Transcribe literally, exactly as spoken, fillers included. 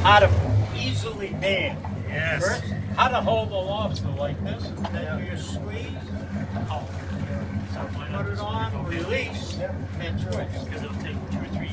how to easily band. Yes. First, how to hold the lobster like this, and then you squeeze, oh. Put it on, release, and twist.